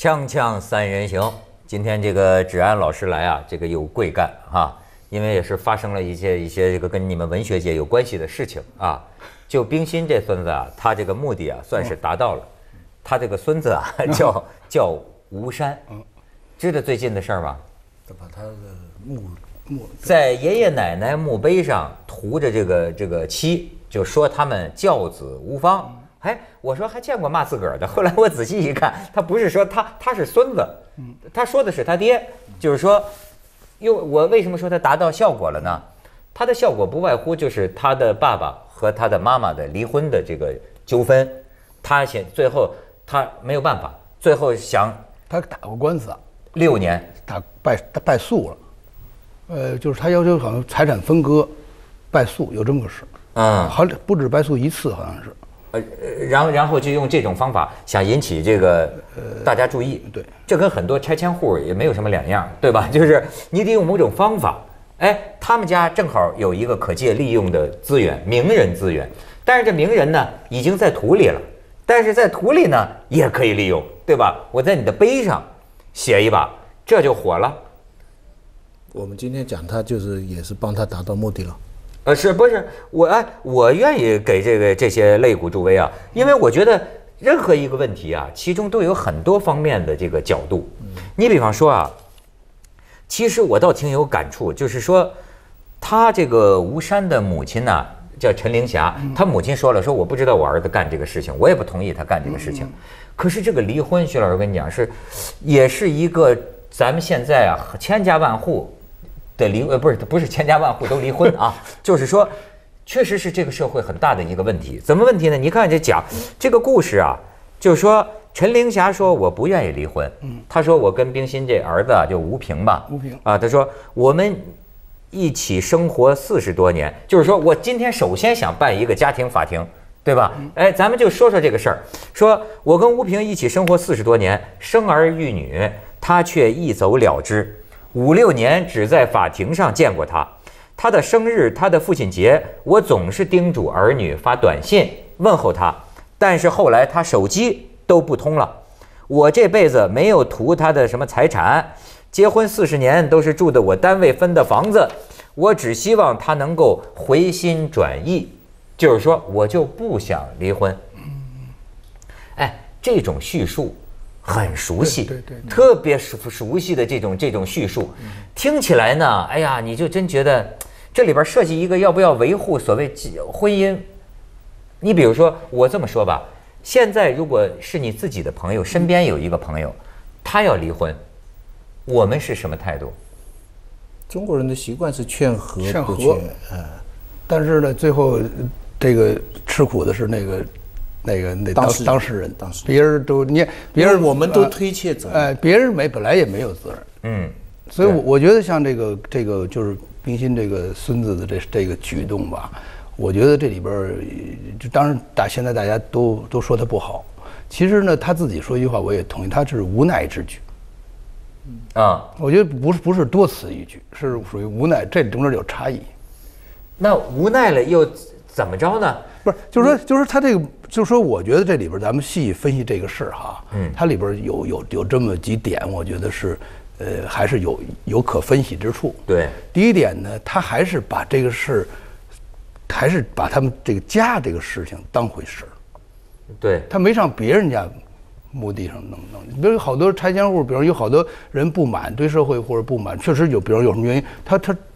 锵锵三人行，今天这个芷安老师来啊，这个有贵干哈，因为也是发生了一些这个跟你们文学界有关系的事情啊。就冰心这孙子啊，他这个目的啊算是达到了。他这个孙子啊叫吴山，知道最近的事儿吗？ 把他的在爷爷奶奶墓碑上涂着这个漆，就说他们教子无方。哎，我说还见过骂自个儿的，后来我仔细一看，他不是说他是孙子，他说的是他爹，就是说，我为什么说他达到效果了呢？他的效果不外乎就是他的爸爸和他的妈妈的离婚的这个纠纷，最后他没有办法，最后想他打过官司啊 ，6年败诉了，就是他要求好像财产分割，败诉有这么个事，好像不止败诉一次，好像是。 然后就用这种方法想引起这个大家注意， 对， 这跟很多拆迁户也没有什么两样，对吧？就是你得用某种方法。哎，他们家正好有一个可借利用的资源，名人资源，但是这名人呢已经在土里了，但是在土里呢也可以利用，对吧？我在你的碑上写一把，这就火了。 我们今天讲他也是帮他达到目的了。 是不是我愿意给这些肋骨助威啊，因为我觉得任何一个问题啊，其中都有很多方面的这个角度。你比方说啊，其实我倒挺有感触，就是说他这个吴山的母亲呢叫陈玲霞，他母亲说了，说我不知道我儿子干这个事情，我也不同意他干这个事情。可是这个离婚，徐老师跟你讲也是一个咱们现在啊千家万户的不是千家万户都离婚啊，就是说，确实是这个社会很大的一个问题。怎么问题呢？你看这个故事啊，就是说陈玲霞说我不愿意离婚，她说我跟冰心这儿子就吴平吧，她说我们一起生活40多年，就是说我今天首先想办一个家庭法庭，对吧？哎，咱们就说这个事儿，说我跟吴平一起生活40多年，生儿育女，他却一走了之。5、6年只在法庭上见过他，他的生日、他的父亲节，我总是叮嘱儿女发短信问候他，但是后来他手机都不通了。我这辈子没有图他的什么财产，结婚40年都是住的我单位分的房子，我只希望他能够回心转意，就是说我就不想离婚。哎，这种叙述很熟悉， 对， 特别熟悉的这种叙述，听起来呢，哎呀，你就真觉得这里边涉及一个要不要维护所谓婚姻。你比如说，我这么说吧，现在如果是你自己的朋友，身边有一个朋友，他要离婚，我们是什么态度？ 中国人的习惯是劝和， 但是呢，最后这个吃苦的是那个当事人，别人都我们都推卸责任， 别人本来也没有责任，所以我觉得像这个就是冰心这个孙子的这个举动吧，我觉得这里边就当然现在大家都说他不好，其实呢他自己说一句话我也同意，他是无奈之举，我觉得不是多此一举，是属于无奈，这中间有差异。 那无奈了又怎么着呢？ 不是，就是他这个，就是说，我觉得这里边咱们细分析这个事哈，它里边有这么几点，我觉得是，还是有可分析之处。 对， 第一点呢，他还是把这个事，还是把他们这个家这个事情当回事。 对， 他没上别人家墓地上弄，比如有好多拆迁户，比如有好多人不满，对社会或者不满，确实有，比如有什么原因，他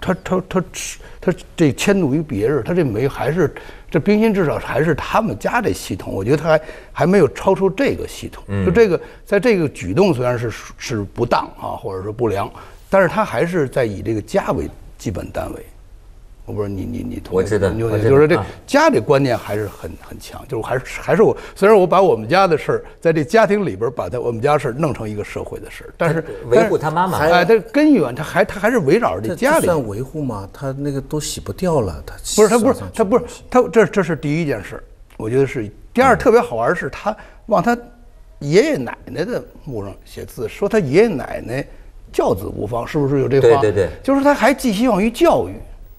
这迁怒于别人，他这还是这冰心至少还是他们家这系统，我觉得他还没有超出这个系统。就这个在这个举动虽然是不当啊，或者说不良，但是他还是在以这个家为基本单位。我不知道你同意？ 我知道， 就是这家这观念还是很强，就是还是我虽然我把我们家的事儿在这家庭里边把我们家事儿弄成一个社会的事儿，但是维护他妈妈， 哎，他根源他还是围绕着这家里。 算维护吗？他那个都洗不掉了， 这是第一件事，我觉得是第二。特别好玩是他往他爷爷奶奶的墓上写字，说他爷爷奶奶教子无方，是不是有这话？ 对， 就是他还寄希望于教育。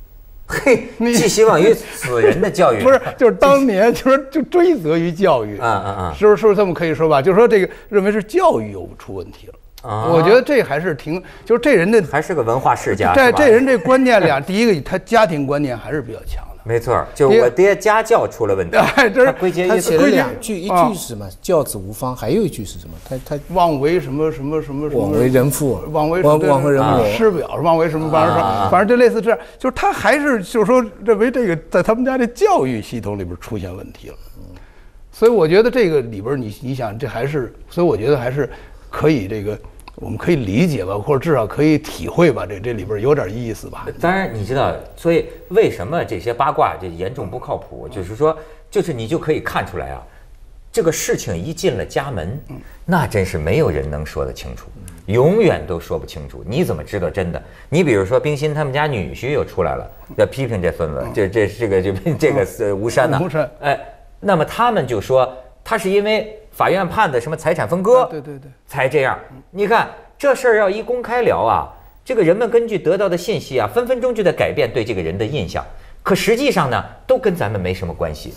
嘿，寄希望于死人的教育不是，就是当年就追责于教育，是不是这么可以说吧？就是说这个认为是教育有出问题了。我觉得这还是就是这人的还是个文化世家。 这人这观念第一个他家庭观念还是比较强的。 没错，就是我爹家教出了问题。他归结他写了2句，一句是什么？教子无方，还有一句是什么？他妄为什么枉为人父， 枉为人母， 师表，妄为什么？反正就类似这样，就是他还是就是说认为这个在他们家这教育系统里边出现问题了。所以我觉得这个里边你想这还是，所以我觉得还是可以这个。我们可以理解吧，或者至少可以体会吧，这里边有点意思吧。 当然，你知道，所以为什么这些八卦这严重不靠谱？就是说，就是你就可以看出来啊，这个事情一进了家门，那真是没有人能说得清楚，永远都说不清楚。你怎么知道真的？你比如说，冰心他们家女婿又出来了，要批评这孙子，这个吴山呐，哎，那么他们就说他是因为。法院判的什么财产分割， 对， 才这样。你看这事儿要一公开聊啊，这个人们根据得到的信息啊，分分钟就在改变对这个人的印象。可实际上呢，都跟咱们没什么关系。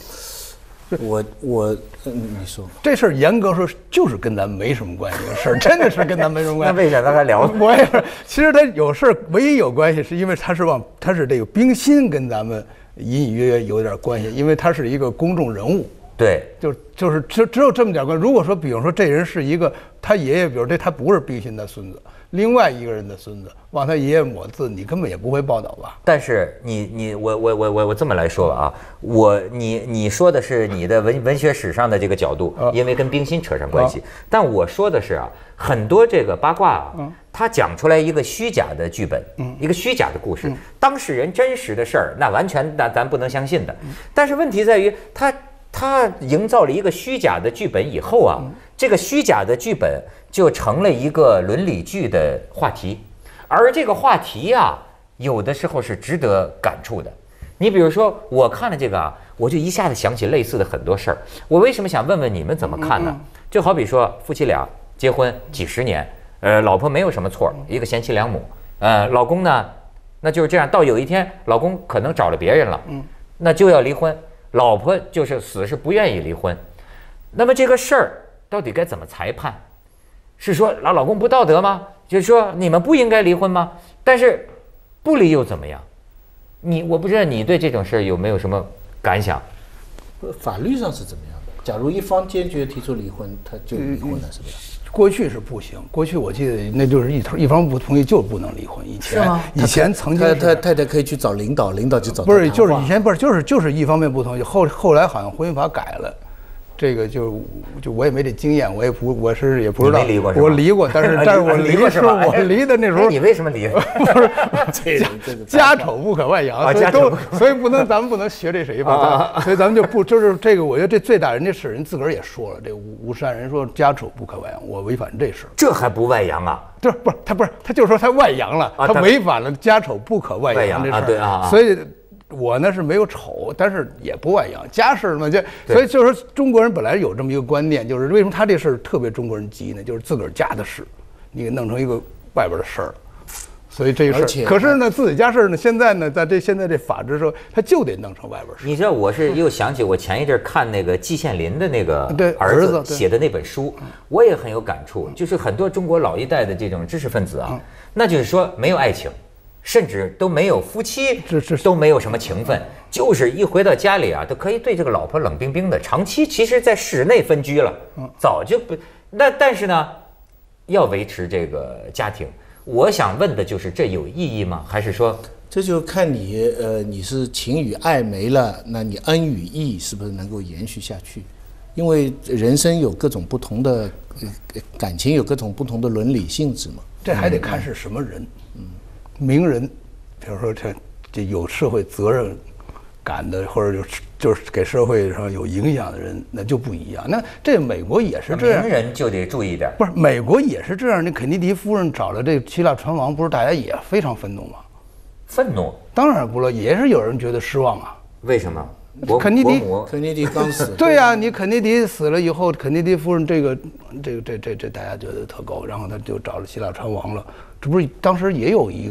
你说这事儿严格说就是跟咱们没什么关系的事儿，真的是跟咱们没什么关系。 那为啥还聊？ 我也是，其实他有事儿，唯一有关系是因为他是这个冰心跟咱们隐隐约约有点关系，因为他是一个公众人物。 对， 就是只有这么点关系。如果说，比如说这人是一个他爷爷，比如他不是冰心的孙子，另外一个人的孙子，往他爷爷抹字，你根本也不会报道吧？ 但是我这么来说吧啊，你说的是你的文学史上的这个角度，因为跟冰心扯上关系。但我说的是啊，很多这个八卦啊，他讲出来一个虚假的剧本，一个虚假的故事，当事人真实的事儿，那完全咱不能相信的。但是问题在于他营造了一个虚假的剧本以后啊，这个虚假的剧本就成了一个伦理剧的话题，而这个话题啊，有的时候是值得感触的。你比如说，我看了这个啊，我就一下子想起类似的很多事儿。我为什么想问问你们怎么看呢？就好比说夫妻俩结婚几十年，老婆没有什么错，一个贤妻良母，老公呢，那就是这样。到有一天，老公可能找了别人了，那就要离婚。老婆就是死是不愿意离婚，那么这个事儿到底该怎么裁判？是说老公不道德吗？就是说你们不应该离婚吗？但是不离又怎么样？我不知道你对这种事有没有什么感想？ 法律上是怎么样的？假如一方坚决提出离婚，他就离婚了，是不是？ 过去是不行，过去我记得那就是一方不同意就不能离婚。以前曾经他太太可以去找领导，领导就找他。 不是，就是以前不是，就是一方面不同意，后来好像婚姻法改了。这个就我也没这经验，我也不知道。 你没离过是吧？ 我离过，但是我离的是我离的那时候。 你为什么离？ 不是家丑不可外扬，所以咱们不能学这谁吧？所以咱们就不就是这个，我觉得这最打人家是人自个儿也说了，这吴山人说家丑不可外扬，我违反这事。 这还不外扬啊？ 这不是他就说他外扬了，他违反了家丑不可外扬这事。 对啊， 所以。我呢是没有丑，但是也不外扬，家事嘛，所以就是说中国人本来有这么一个观念，就是为什么他这事儿特别中国人急呢？就是自个儿家的事，你给弄成一个外边的事儿，所以这个事儿。可是呢，自己家事儿呢，现在呢，现在这法治社会，他就得弄成外边事。 你知道，我是又想起我前一阵看那个季羡林的那个儿子写的那本书，我也很有感触。就是很多中国老一代的这种知识分子啊，那就是说没有爱情。甚至都没有夫妻，都没有什么情分，就是一回到家里啊，都可以对这个老婆冷冰冰的。长期其实在室内分居了，早就不但是呢，要维持这个家庭。我想问的就是，这有意义吗？还是说这就看你是情与爱没了，那你恩与义是不是能够延续下去？因为人生有各种不同的感情，有各种不同的伦理性质嘛。 这还得看是什么人。名人，比如说这有社会责任感的，或者就是给社会上有影响的人，那就不一样。那这美国也是这样， 名人就得注意点。 不是，美国也是这样。那肯尼迪夫人找了这希腊船王，不是大家也非常愤怒吗？ 愤怒？ 当然不了，也是有人觉得失望啊。 为什么？ 肯尼迪刚死。 对呀，你肯尼迪死了以后，肯尼迪夫人这大家觉得特高，然后他就找了希腊船王了。这不是当时也有一个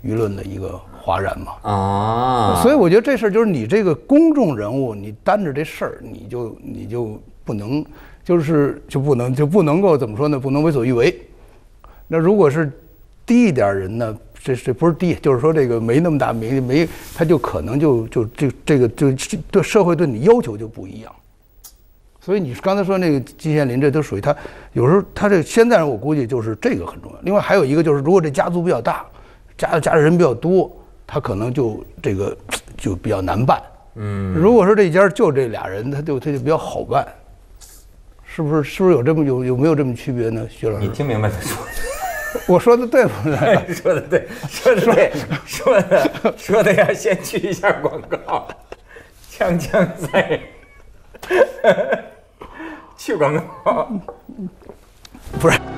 舆论的一个哗然嘛。 啊， 所以我觉得这事儿就是你这个公众人物，你担着这事儿，你就不能就不能够怎么说呢？不能为所欲为。那如果是低一点人呢？这不是低，就是说这个没那么大没，他就可能就对社会对你要求就不一样。所以你刚才说那个季羡林，这都属于他有时候他这现在人我估计就是这个很重要。另外还有一个就是，如果这家族比较大，家里人比较多，他可能就这个就比较难办。如果说这家就这俩人，他就比较好办，是不是有这么有没有这么区别呢？徐老师， 你听明白他说？ 我说的对不对？ 说的对，说的要先去一下广告，锵锵在，去广告， 不是，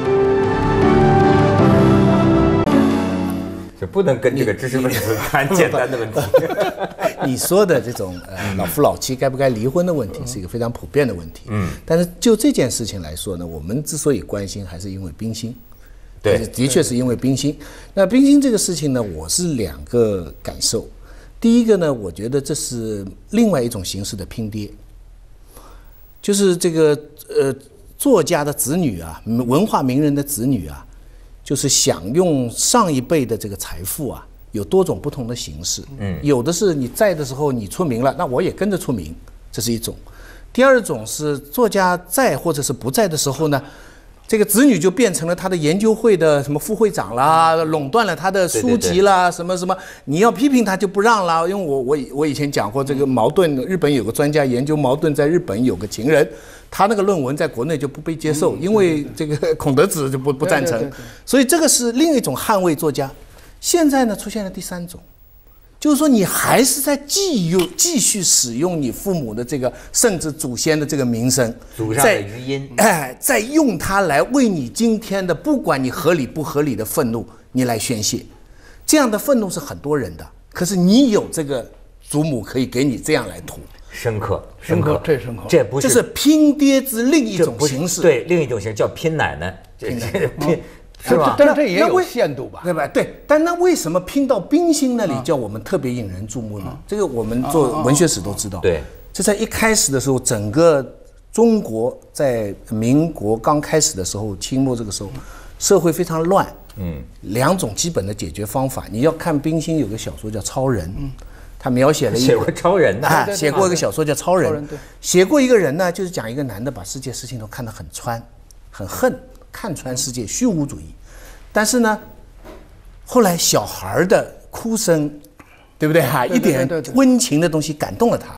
就不能跟这个知识分子谈简单的问题。 你说的这种老夫老妻该不该离婚的问题，是一个非常普遍的问题。但是就这件事情来说呢，我们之所以关心，还是因为冰心。对，的确是因为冰心。那冰心这个事情呢，我是两个感受。第一个呢，我觉得这是另外一种形式的拼爹，就是这个作家的子女啊，文化名人的子女啊，就是享用上一辈的这个财富啊，有多种不同的形式。有的是你在的时候你出名了，那我也跟着出名，这是一种。第二种是作家在或者是不在的时候呢，这个子女就变成了他的研究会的什么副会长啦，垄断了他的书籍啦，什么，你要批评他就不让啦。因为我以前讲过这个矛盾，日本有个专家研究矛盾，在日本有个情人，他那个论文在国内就不被接受，因为这个孔德子就不赞成，所以这个是另一种捍卫作家。现在呢，出现了第三种。就是说，你还是在继续使用你父母的这个，甚至祖先的这个名声， 祖上的余音， 再用它来为你今天的，不管你合理不合理的愤怒，你来宣泄。这样的愤怒是很多人的，可是你有这个祖母可以给你这样来吐， 深刻， 这不是， 这是拼爹之另一种形式， 对，另一种形式叫拼奶奶，拼。是吧？ 但是这也有限度吧， 对吧？对，但那为什么拼到冰心那里叫我们特别引人注目呢？这个我们做文学史都知道。 对， 这在一开始的时候，整个中国在民国刚开始的时候，清末这个时候，社会非常乱。两种基本的解决方法，你要看冰心有个小说叫《超人》，他描写了写过超人的， 写过一个小说叫《超人》，写过一个人呢，就是讲一个男的把世界事情都看得很穿，很恨。看穿世界虚无主义，但是呢，后来小孩的哭声，对不对哈？一点温情的东西感动了他。